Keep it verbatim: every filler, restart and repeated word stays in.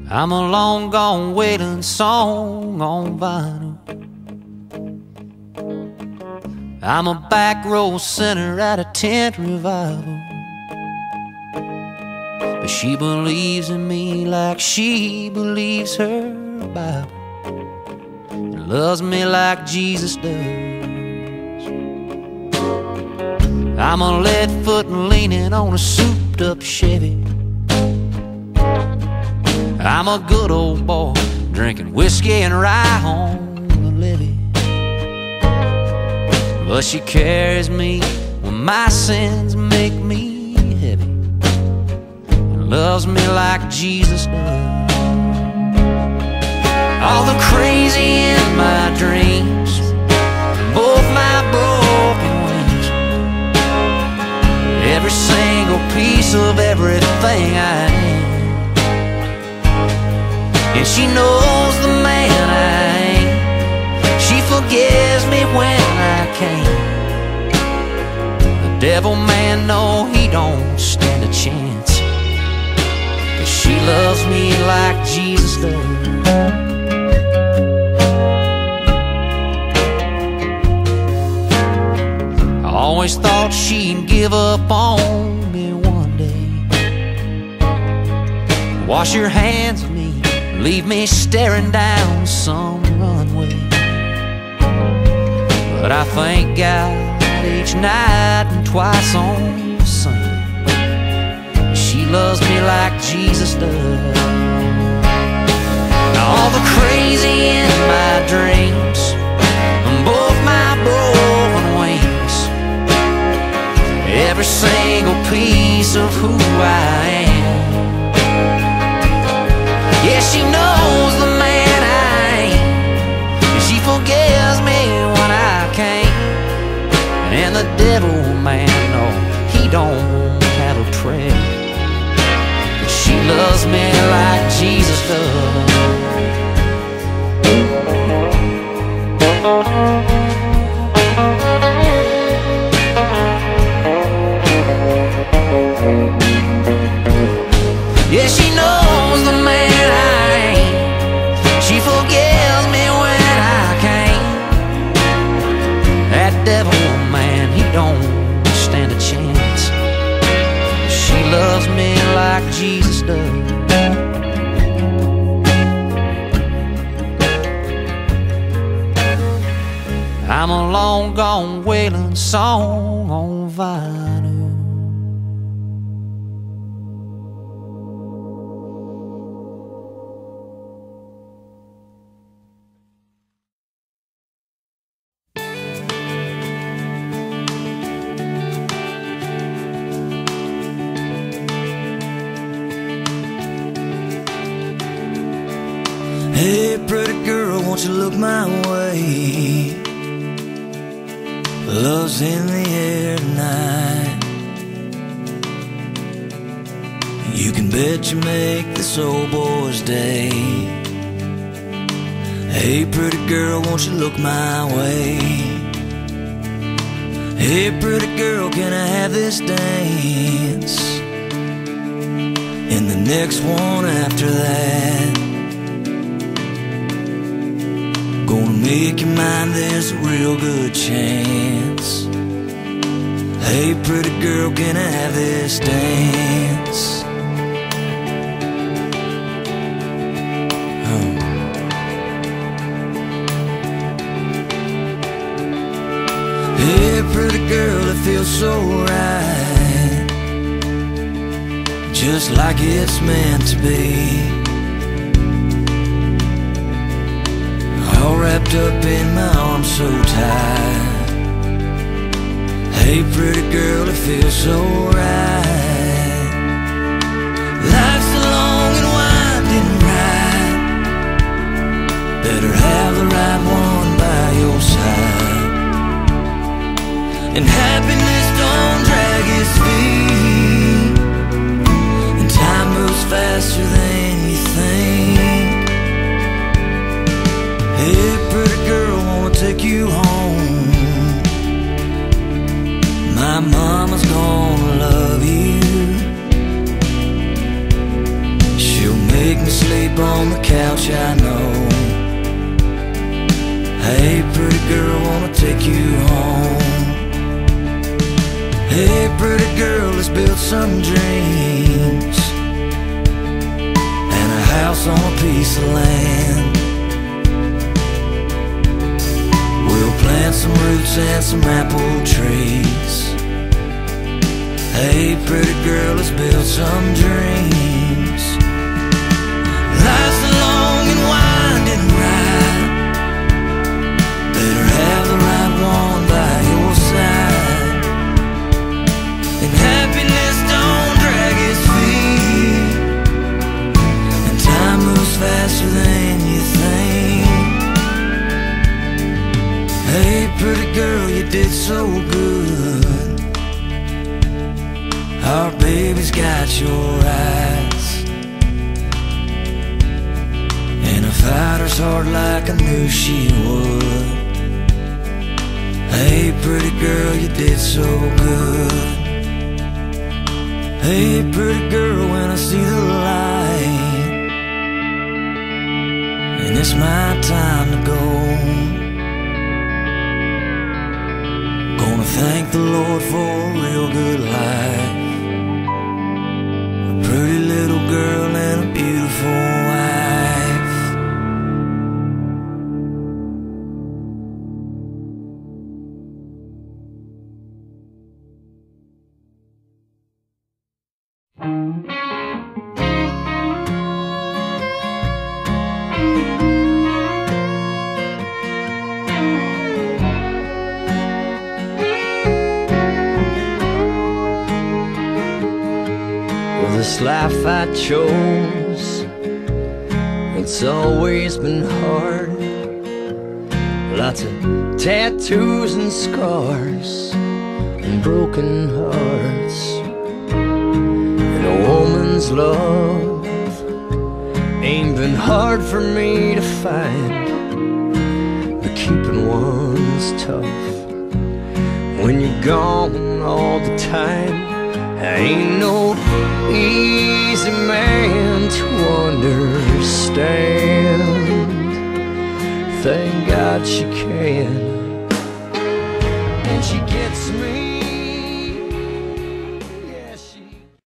I'm a long gone wailing song on vinyl. I'm a back row sinner at a tent revival. But she believes in me like she believes her Bible, and loves me like Jesus does. I'm a lead foot leaning on a souped up Chevy. I'm a good old boy drinking whiskey and rye on the levee. But she carries me when my sins make me heavy, and loves me like Jesus does. All the crazy in my dreams, both my broken wings, every single piece of everything I am. And she knows the man I ain't. She forgives me when I can't. The devil, man, no, he don't stand a chance, 'cause she loves me like Jesus does. I always thought she'd give up on me one day, wash her hands of me, leave me staring down some runway. But I thank God each night and twice on Sunday, she loves me like Jesus does. Now all the crazy in my dreams, both my broken wings, every single piece of who I am. Yeah, she knows the man I ain't, and she forgives me when I can't. And the devil, man, no, he don't have a prayer, but she loves me like Jesus does. Yeah, she knows the man I ain't. She forgives me when I can't. That devil, man, he don't stand a chance. She loves me like Jesus does. I'm a long gone wailing song on vinyl. Hey, pretty girl, won't you look my way? Love's in the air tonight. You can bet you make this old boy's day. Hey, pretty girl, won't you look my way? Hey, pretty girl, can I have this dance? And the next one after that. Gonna make you mine, there's a real good chance. Hey, pretty girl, can I have this dance? Oh. Hey, pretty girl, it feels so right, just like it's meant to be. All wrapped up in my arms so tight. Hey, pretty girl, it feels so right. Life's a long and winding ride. Better have the right one by your side. And happiness don't drag its feet, and time moves faster than you think. Hey, pretty girl, wanna take you home. My mama's gonna love you. She'll make me sleep couch, I know. Hey, pretty girl, wanna take you home. Hey, pretty girl, let's build some dreams and a house on a piece of land. We'll plant some roots and some apple trees. Hey, pretty girl, let's build some dreams. Life's a long and winding ride. Better have the right one by your side. And happiness don't drag its feet, and time moves faster than you think. Hey, pretty girl, you did so good. Our baby's got your eyes, and a fighter's heart like I knew she would. Hey, pretty girl, you did so good. Hey, pretty girl, when I see the light, and it's my time to go, gonna thank the Lord for a real good life, a pretty little girl and a beautiful wife. This life I chose, it's always been hard. Lots of tattoos and scars and broken hearts, and a woman's love ain't been hard for me to find, but keeping one's tough when you're gone all the time. I ain't no easy